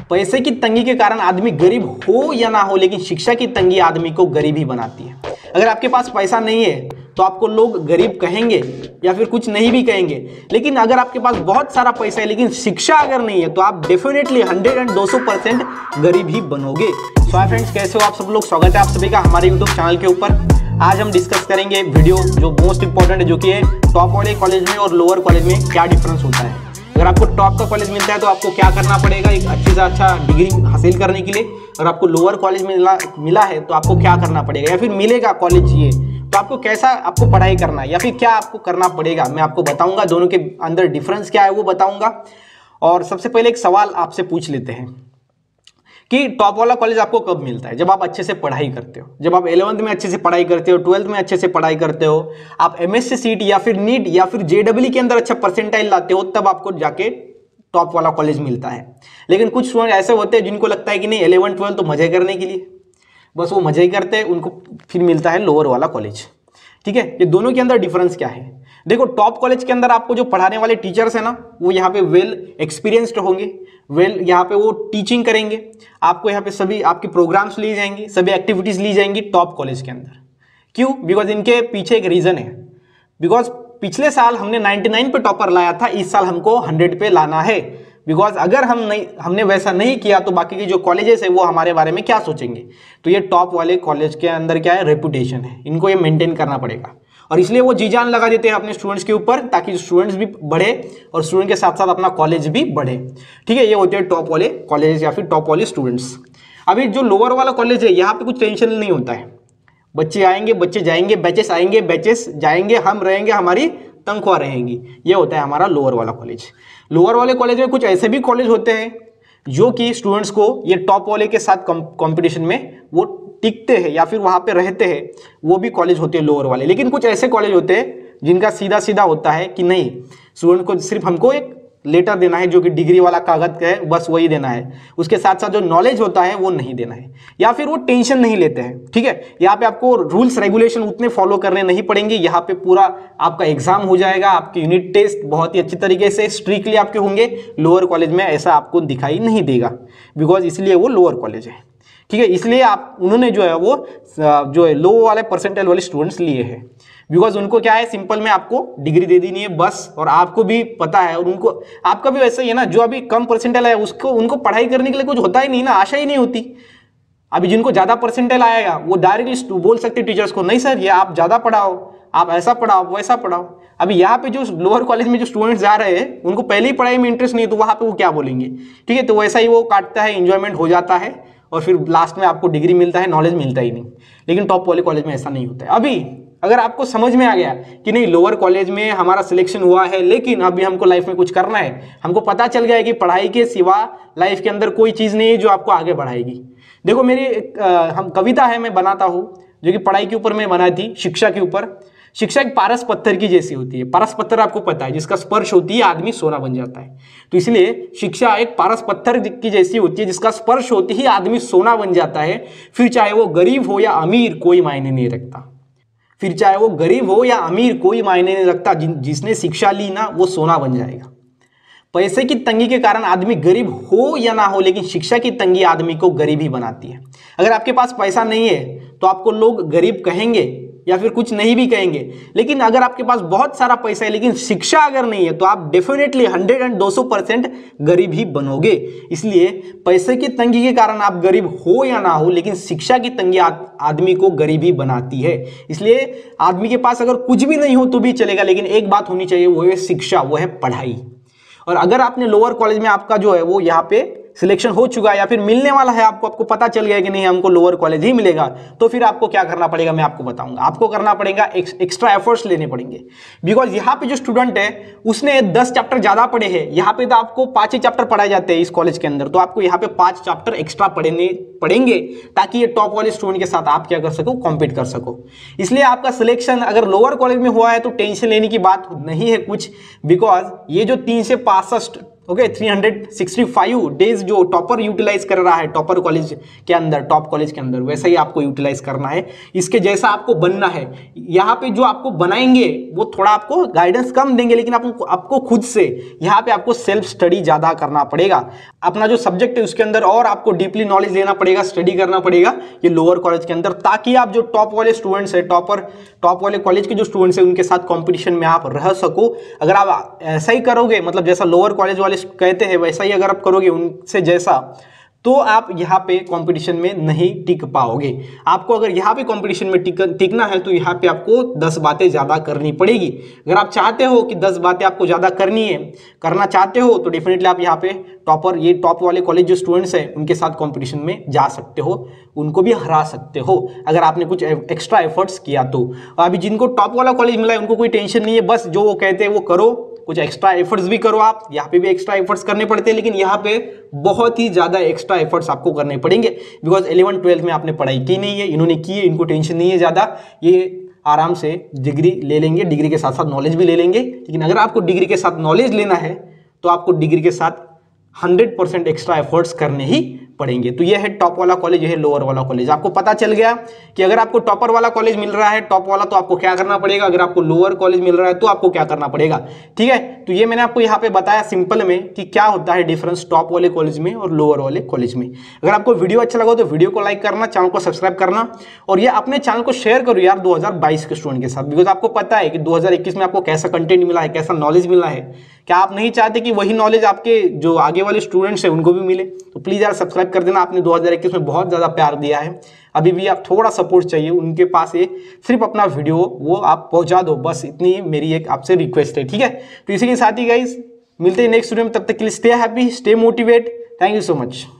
पैसे की तंगी के कारण आदमी गरीब हो या ना हो, लेकिन शिक्षा की तंगी आदमी को गरीब ही बनाती है। अगर आपके पास पैसा नहीं है तो आपको लोग गरीब कहेंगे या फिर कुछ नहीं भी कहेंगे, लेकिन अगर आपके पास बहुत सारा पैसा है लेकिन शिक्षा अगर नहीं है तो आप डेफिनेटली 100 एंड 200% गरीब ही बनोगे। सो हाय फ्रेंड्स, कैसे हो आप सब लोग। स्वागत है आप सभी का हमारे यूट्यूब चैनल के ऊपर। आज हम डिस्कस करेंगे वीडियो जो मोस्ट इंपॉर्टेंट है, जो कि है टॉप वाले कॉलेज में और लोअर कॉलेज में क्या डिफरेंस होता है। अगर आपको टॉप का कॉलेज मिलता है तो आपको क्या करना पड़ेगा एक अच्छे से अच्छा डिग्री हासिल करने के लिए, और आपको लोअर कॉलेज मिला है तो आपको क्या करना पड़ेगा, या फिर मिलेगा कॉलेज ये तो आपको कैसा आपको पढ़ाई करना है या फिर क्या आपको करना पड़ेगा, मैं आपको बताऊंगा। दोनों के अंदर डिफरेंस क्या है वो बताऊंगा। और सबसे पहले एक सवाल आपसे पूछ लेते हैं कि टॉप वाला कॉलेज आपको कब मिलता है? जब आप अच्छे से पढ़ाई करते हो, जब आप 11th में अच्छे से पढ़ाई करते हो, 12th में अच्छे से पढ़ाई करते हो, आप एमएससी सीट या फिर नीट या फिर जेडब्ल्यू के अंदर अच्छा परसेंटाइल लाते हो, तब आपको जाके टॉप वाला कॉलेज मिलता है। लेकिन कुछ स्टूडेंट ऐसे होते हैं जिनको लगता है कि नहीं 11th 12th तो मजे करने के लिए, बस वो मजे ही करते हैं, उनको फिर मिलता है लोअर वाला कॉलेज। ठीक है, ये दोनों के अंदर डिफरेंस क्या है? देखो, टॉप कॉलेज के अंदर आपको जो पढ़ाने वाले टीचर्स है ना, वो यहाँ पे वेल एक्सपीरियंस्ड होंगे, यहाँ पे वो टीचिंग करेंगे, आपको यहाँ पे सभी आपके प्रोग्राम्स ली जाएंगी, सभी एक्टिविटीज ली जाएंगी टॉप कॉलेज के अंदर। क्यों? बिकॉज इनके पीछे एक रीजन है। बिकॉज पिछले साल हमने 99 पे टॉपर लाया था, इस साल हमको 100 पे लाना है। बिकॉज अगर हमने वैसा नहीं किया तो बाकी के जो कॉलेजेस है वो हमारे बारे में क्या सोचेंगे। तो ये टॉप वाले कॉलेज के अंदर क्या है, रेपुटेशन है, इनको ये मेंटेन करना पड़ेगा, और इसलिए वो जी जान लगा देते हैं अपने स्टूडेंट्स के ऊपर, ताकि स्टूडेंट्स भी बढ़े और स्टूडेंट के साथ साथ अपना कॉलेज भी बढ़े। ठीक है, ये होते हैं टॉप वाले कॉलेज या फिर टॉप वाले स्टूडेंट्स। अभी जो लोअर वाला कॉलेज है, यहाँ पे कुछ टेंशन नहीं होता है। बच्चे आएंगे, बच्चे जाएंगे, बैचेस आएंगे, बैचेस जाएंगे, हम रहेंगे, हमारी तनख्वाह रहेंगी। ये होता है हमारा लोअर वाला कॉलेज। लोअर वाले कॉलेज में कुछ ऐसे भी कॉलेज होते हैं जो कि स्टूडेंट्स को ये टॉप वाले के साथ कंपटीशन में वो टिकते हैं या फिर वहां पे रहते हैं, वो भी कॉलेज होते हैं लोअर वाले। लेकिन कुछ ऐसे कॉलेज होते हैं जिनका सीधा सीधा होता है कि नहीं, स्टूडेंट को सिर्फ हमको एक लेटर देना है जो कि डिग्री वाला कागज है, बस वही देना है, उसके साथ साथ जो नॉलेज होता है वो नहीं देना है, या फिर वो टेंशन नहीं लेते हैं। ठीक है, यहाँ पे आपको रूल्स रेगुलेशन उतने फॉलो करने नहीं पड़ेंगे, यहाँ पे पूरा आपका एग्जाम हो जाएगा, आपके यूनिट टेस्ट बहुत ही अच्छी तरीके से स्ट्रिक्टली आपके होंगे। लोअर कॉलेज में ऐसा आपको दिखाई नहीं देगा, बिकॉज इसलिए वो लोअर कॉलेज है। ठीक है, इसलिए उन्होंने जो है वो जो है लो वाले परसेंटाइल वाले स्टूडेंट्स लिए हैं, बिकॉज उनको क्या है, सिंपल में आपको डिग्री दे देनी है बस। और आपको भी पता है, और उनको आपका भी वैसा ही है ना, जो अभी कम परसेंटाइल है उनको पढ़ाई करने के लिए कुछ होता ही नहीं ना, आशा ही नहीं होती। अभी जिनको ज्यादा परसेंटाइल आएगा वो डायरेक्टली बोल सकते टीचर्स को, नहीं सर ये आप ज्यादा पढ़ाओ, आप ऐसा पढ़ाओ वैसा पढ़ाओ। अभी यहाँ पे जो लोअर कॉलेज में जो स्टूडेंट्स जा रहे हैं उनको पहले ही पढ़ाई में इंटरेस्ट नहीं है, तो वहां पे वो क्या बोलेंगे? ठीक है, तो वैसा ही वो काटता है, इंजॉयमेंट हो जाता है, और फिर लास्ट में आपको डिग्री मिलता है, नॉलेज मिलता ही नहीं। लेकिन टॉप वाले कॉलेज में ऐसा नहीं होता है। अभी अगर आपको समझ में आ गया कि नहीं लोअर कॉलेज में हमारा सिलेक्शन हुआ है, लेकिन अभी हमको लाइफ में कुछ करना है, हमको पता चल गया है कि पढ़ाई के सिवा लाइफ के अंदर कोई चीज़ नहीं है जो आपको आगे बढ़ाएगी। देखो, मेरी हम कविता है मैं बनाता हूँ, जो कि पढ़ाई के ऊपर मैं बनाई थी, शिक्षा के ऊपर। शिक्षा एक पारस पत्थर की जैसी होती है। पारस पत्थर आपको पता है, जिसका स्पर्श होती है आदमी सोना बन जाता है। तो इसलिए शिक्षा एक पारस पत्थर की जैसी होती है, जिसका स्पर्श होती ही आदमी सोना बन जाता है। फिर चाहे वो गरीब हो या अमीर कोई मायने नहीं रखता, फिर चाहे वो गरीब हो या अमीर कोई मायने नहीं रखता, जिसने शिक्षा ली ना वो सोना बन जाएगा। पैसे की तंगी के कारण आदमी गरीब हो या ना हो, लेकिन शिक्षा की तंगी आदमी को गरीब ही बनाती है। अगर आपके पास पैसा नहीं है तो आपको लोग गरीब कहेंगे या फिर कुछ नहीं भी कहेंगे, लेकिन अगर आपके पास बहुत सारा पैसा है लेकिन शिक्षा अगर नहीं है तो आप डेफिनेटली 100 एंड 200% गरीब ही बनोगे। इसलिए पैसे की तंगी के कारण आप गरीब हो या ना हो, लेकिन शिक्षा की तंगी आदमी को गरीब ही बनाती है। इसलिए आदमी के पास अगर कुछ भी नहीं हो तो भी चलेगा, लेकिन एक बात होनी चाहिए, वो है शिक्षा, वो है पढ़ाई। और अगर आपने लोअर कॉलेज में आपका जो है वो यहाँ पे सिलेक्शन हो चुका है या फिर मिलने वाला है, आपको पता चल गया कि नहीं हमको लोअर कॉलेज ही मिलेगा, तो फिर आपको क्या करना पड़ेगा मैं आपको बताऊंगा। आपको करना पड़ेगा एक्स्ट्रा एफर्ट्स लेने पड़ेंगे। बिकॉज यहाँ पे जो स्टूडेंट है उसने 10 चैप्टर ज्यादा पढ़े हैं, यहाँ पे तो आपको 5 ही चैप्टर पढ़ाए जाते हैं इस कॉलेज के अंदर, तो आपको यहाँ पे 5 चैप्टर एक्स्ट्रा पढ़ने पड़ेंगे, ताकि ये टॉप वाले स्टूडेंट के साथ आप क्या कर सको, कॉम्पीट कर सको। इसलिए आपका सिलेक्शन अगर लोअर कॉलेज में हुआ है तो टेंशन लेने की बात नहीं है कुछ, बिकॉज ये जो 3 से ओके 365 डेज जो टॉपर यूटिलाइज कर रहा है टॉपर कॉलेज के अंदर, टॉप कॉलेज के अंदर, वैसा ही आपको यूटिलाइज करना है। इसके जैसा आपको बनना है। यहाँ पे जो आपको बनाएंगे वो थोड़ा आपको गाइडेंस कम देंगे, लेकिन आपको खुद से यहाँ पे आपको सेल्फ स्टडी ज्यादा करना पड़ेगा। अपना जो सब्जेक्ट है उसके अंदर और आपको डीपली नॉलेज लेना पड़ेगा, स्टडी करना पड़ेगा ये लोअर कॉलेज के अंदर, ताकि आप जो टॉप वाले स्टूडेंट्स है, टॉप वाले कॉलेज के जो स्टूडेंट्स है उनके साथ कॉम्पिटिशन में आप रह सको। अगर आप ऐसा ही करोगे, मतलब जैसा लोअर कॉलेज वाले कहते हैं वैसा ही अगर आप करोगे उनसे जैसा, तो आप यहाँ पे कंपटीशन में नहीं टिक पाओगे। आपको अगर यहाँ पे कंपटीशन में टिकना है तो यहाँ पे आपको 10 बातें ज़्यादा करनी पड़ेगी। अगर आप चाहते हो कि 10 बातें आपको ज़्यादा करना चाहते हो तो डेफिनेटली आप यहाँ पे ये टॉप वाले कॉलेज जो स्टूडेंट्स हैं उनके साथ कंपटीशन में जा सकते हो, उनको भी हरा सकते हो अगर आपने कुछ एक्स्ट्रा एफर्ट्स किया तो। अभी जिनको टॉप वाला कॉलेज मिला है उनको कोई टेंशन नहीं है, बस जो वो कहते हैं वो करो, कुछ एक्स्ट्रा एफर्ट्स भी करो। आप यहाँ पे भी एक्स्ट्रा एफर्ट्स करने पड़ते हैं, लेकिन यहाँ पे बहुत ही ज्यादा एक्स्ट्रा एफर्ट्स आपको करने पड़ेंगे, बिकॉज 11-12 में आपने पढ़ाई की नहीं है, इन्होंने की है, इनको टेंशन नहीं है ज्यादा, ये आराम से डिग्री ले लेंगे, डिग्री के साथ साथ नॉलेज भी ले लेंगे। लेकिन अगर आपको डिग्री के साथ नॉलेज लेना है तो आपको डिग्री के साथ 100% एक्स्ट्रा एफर्ट्स करने ही पढ़ेंगे। तो ये है टॉप वाला कॉलेज, ये है लोअर वाला कॉलेज। आपको पता चल गया कि अगर आपको टॉपर वाला कॉलेज मिल रहा है, टॉप वाला, तो आपको क्या करना पड़ेगा, अगर आपको लोअर कॉलेज मिल रहा है तो आपको क्या करना पड़ेगा। ठीक है, तो ये मैंने आपको यहाँ पे बताया सिंपल में कि क्या होता है डिफरेंस टॉप वाले कॉलेज में और लोअर वाले कॉलेज में। अगर आपको वीडियो अच्छा लगा तो वीडियो को लाइक करना, चैनल को सब्सक्राइब करना, और ये अपने चैनल को शेयर करो यार 2022 के स्टूडेंट के साथ, बिकॉज आपको पता है कि 2021 में आपको कैसा कंटेंट मिला है, कैसा नॉलेज मिला है। क्या आप नहीं चाहते कि वही नॉलेज आपके जो आगे वाले स्टूडेंट्स हैं उनको भी मिले? तो प्लीज यार सब्सक्राइब कर देना। आपने 2021 में बहुत ज्यादा प्यार दिया है, अभी भी आप थोड़ा सपोर्ट चाहिए उनके पास, ये सिर्फ अपना वीडियो वो आप पहुंचा दो, बस इतनी मेरी एक आपसे रिक्वेस्ट है। ठीक है, तो इसी के साथ ही गाइस मिलते हैं नेक्स्ट वीडियो में, तब तक के लिए stay happy, stay motivate, thank you so much.